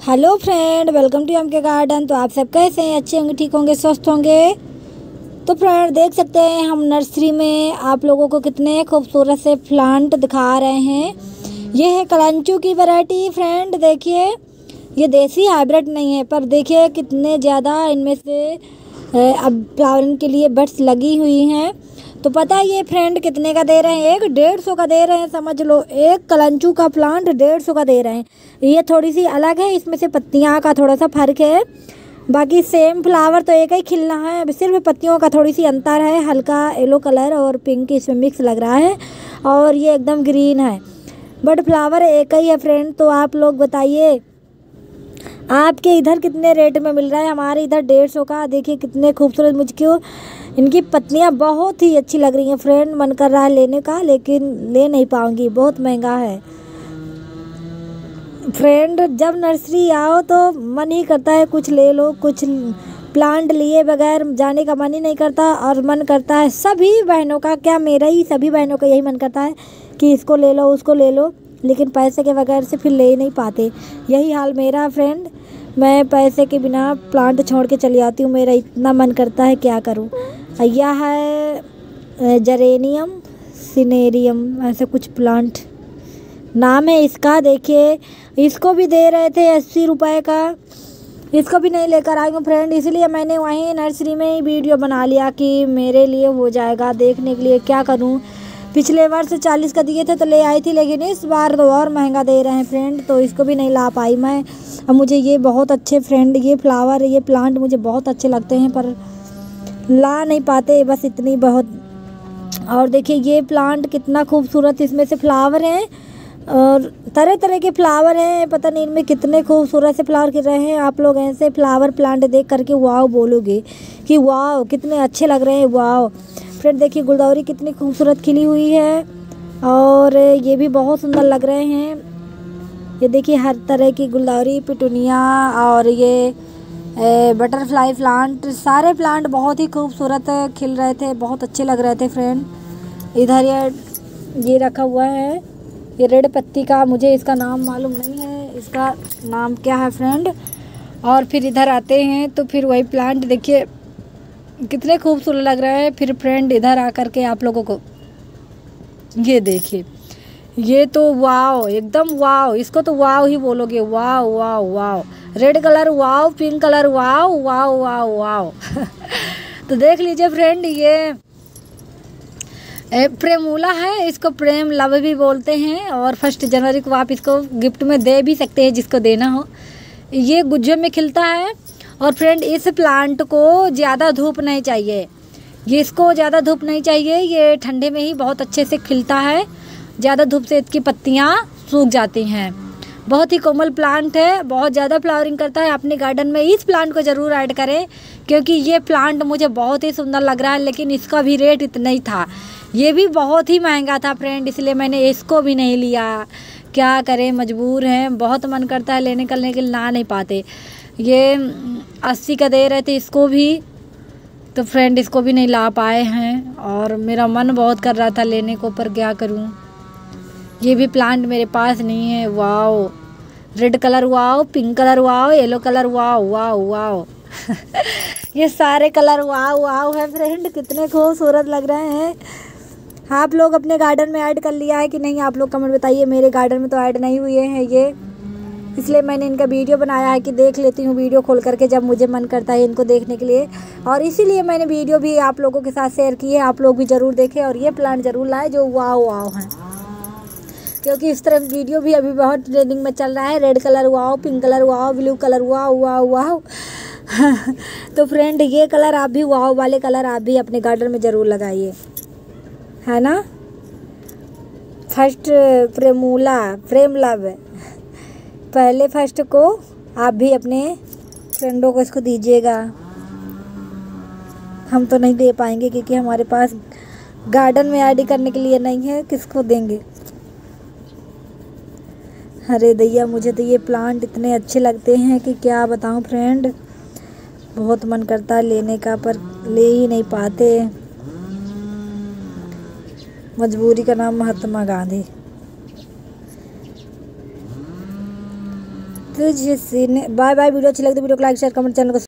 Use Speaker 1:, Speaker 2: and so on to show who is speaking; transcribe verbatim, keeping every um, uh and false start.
Speaker 1: Hello friend, welcome to M K garden. तो आप सब कैसे हैं? अच्छे होंगे, ठीक होंगे, स्वस्थ होंगे। तो फ्रेंड देख सकते हैं हम नर्सरी में आप लोगों को कितने खूबसूरत से प्लांट दिखा रहे हैं। ये है कलांचू की वैरायटी। फ्रेंड देखिए, ये देसी हाइब्रिड नहीं है, पर देखिए कितने ज़्यादा इनमें से अब फ्लावरिंग के लिए बड्स लगी हुई हैं। तो पता है ये फ्रेंड कितने का दे रहे हैं? एक डेढ़ सौ का दे रहे हैं, समझ लो। एक कलांचू का प्लांट डेढ़ सौ का दे रहे हैं। ये थोड़ी सी अलग है, इसमें से पत्तियां का थोड़ा सा फर्क है, बाकी सेम फ्लावर तो एक ही खिलना है, सिर्फ पत्तियों का थोड़ी सी अंतर है। हल्का येलो कलर और पिंक इसमें मिक्स लग रहा है, और ये एकदम ग्रीन है, बट फ्लावर एक ही है फ्रेंड। तो आप लोग बताइए आपके इधर कितने रेट में मिल रहा है? हमारे इधर डेढ़ सौ का। देखिए कितने खूबसूरत, मुझको इनकी पत्तियां बहुत ही अच्छी लग रही हैं फ्रेंड। मन कर रहा है लेने का, लेकिन ले नहीं पाऊंगी, बहुत महंगा है फ्रेंड। जब नर्सरी आओ तो मन ही करता है कुछ ले लो, कुछ प्लांट लिए बगैर जाने का मन ही नहीं करता। और मन करता है सभी बहनों का, क्या मेरा ही, सभी बहनों का यही मन करता है कि इसको ले लो उसको ले लो, लेकिन पैसे के बगैर से फिर ले नहीं पाते। यही हाल मेरा फ्रेंड, मैं पैसे के बिना प्लांट छोड़ के चली आती हूँ। मेरा इतना मन करता है, क्या करूँ। यह है जेरेनियम सिनेरियम, ऐसे कुछ प्लांट नाम है इसका। देखिए इसको भी दे रहे थे अस्सी रुपए का, इसको भी नहीं लेकर आई हूँ फ्रेंड। इसलिए मैंने वहीं नर्सरी में ही वीडियो बना लिया कि मेरे लिए हो जाएगा देखने के लिए। क्या करूँ, पिछले वर्ष चालीस का दिए थे तो ले आई थी, लेकिन इस बार तो और महंगा दे रहे हैं फ्रेंड, तो इसको भी नहीं ला पाई मैं। अब मुझे ये बहुत अच्छे फ्रेंड, ये फ्लावर, ये प्लांट मुझे बहुत अच्छे लगते हैं, पर ला नहीं पाते, बस इतनी बहुत। और देखिए ये प्लांट कितना खूबसूरत, इसमें से फ्लावर हैं और तरह तरह के फ्लावर हैं। पता नहीं इनमें कितने खूबसूरत से फ्लावर खिल रहे हैं। आप लोग ऐसे फ्लावर प्लांट देख करके वाव बोलोगे कि वाव कितने अच्छे लग रहे हैं, वाव। फ्रेंड देखिए गुलदाउरी कितनी खूबसूरत खिली हुई है, और ये भी बहुत सुंदर लग रहे हैं। ये देखिए हर तरह की गुलदाउरी, पिटूनिया और ये बटरफ्लाई प्लांट, सारे प्लांट बहुत ही खूबसूरत खिल रहे थे, बहुत अच्छे लग रहे थे फ्रेंड। इधर ये ये रखा हुआ है, ये रेड पत्ती का, मुझे इसका नाम मालूम नहीं है, इसका नाम क्या है फ्रेंड। और फिर इधर आते हैं तो फिर वही प्लांट देखिए कितने खूबसूरत लग रहे हैं। फिर फ्रेंड इधर आकर के आप लोगों को ये देखिए, ये तो वाव, एकदम वाव, इसको तो वाव ही बोलोगे, wow wow wow. Red colour wow, pink colour wow, wow wow wow. तो देख लीजिए फ्रेंड, ये प्रेमूला है, इसको प्रेम लव भी बोलते हैं, और फर्स्ट जनवरी को आप इसको गिफ्ट में दे भी सकते हैं जिसको देना हो। ये गुच्छे में खिलता है, और फ्रेंड इस प्लांट को ज़्यादा धूप नहीं चाहिए, ये इसको ज़्यादा धूप नहीं चाहिए, ये ठंडे में ही बहुत अच्छे से खिलता है। ज़्यादा धूप से इसकी पत्तियाँ सूख जाती हैं। बहुत ही कोमल प्लांट है, बहुत ज़्यादा फ्लावरिंग करता है। अपने गार्डन में इस प्लांट को ज़रूर ऐड करें, क्योंकि ये प्लांट मुझे बहुत ही सुंदर लग रहा है, लेकिन इसका भी रेट इतना ही था, ये भी बहुत ही महंगा था फ्रेंड, इसलिए मैंने इसको भी नहीं लिया। क्या करें, मजबूर हैं, बहुत मन करता है लेने करने के लिए, ला नहीं पाते। ये अस्सी का दे रहे थे इसको भी, तो फ्रेंड इसको भी नहीं ला पाए हैं, और मेरा मन बहुत कर रहा था लेने को, पर क्या करूं। ये भी प्लांट मेरे पास नहीं है। Wow, red colour wow, pink colour wow, yellow colour wow, wow wow. ये सारे कलर वाओ वाओ है फ्रेंड, कितने खूबसूरत लग रहे हैं। आप लोग अपने गार्डन में ऐड कर लिया है कि नहीं? आप लोग कमेंट बताइए। मेरे गार्डन में तो ऐड नहीं हुए हैं ये, इसलिए मैंने इनका वीडियो बनाया है कि देख लेती हूँ वीडियो खोल करके जब मुझे मन करता है इनको देखने के लिए, और इसीलिए मैंने वीडियो भी आप लोगों के साथ शेयर की है। आप लोग भी ज़रूर देखें और ये प्लांट ज़रूर लाएं जो वाव वाव हैं, क्योंकि इस तरह वीडियो भी अभी बहुत ट्रेंडिंग में चल रहा है। Red colour wow, pink colour wow, blue colour wow wow wow. तो फ्रेंड ये कलर आप भी, वाव वाले कलर आप भी अपने गार्डन में ज़रूर लगाइए, है ना। फर्स्ट प्रेमूला, प्रेम लव, पहले फर्स्ट को आप भी अपने फ्रेंडों को इसको दीजिएगा। हम तो नहीं दे पाएंगे, क्योंकि हमारे पास गार्डन में ऐड करने के लिए नहीं है, किसको देंगे। अरे दैया, मुझे तो ये प्लांट इतने अच्छे लगते हैं कि क्या बताऊं फ्रेंड, बहुत मन करता है लेने का, पर ले ही नहीं पाते। मजबूरी का नाम महात्मा गांधी। तुझसे बाय बाय। वीडियो अच्छी लगी तो वीडियो को लाइक शेयर कमेंट चैनल को